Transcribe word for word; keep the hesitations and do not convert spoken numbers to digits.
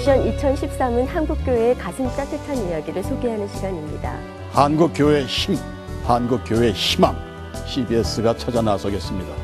미션 이천십삼은 한국교회의 가슴 따뜻한 이야기를 소개하는 시간입니다. 한국교회의 힘, 한국교회의 희망, 씨비에스가 찾아 나서겠습니다.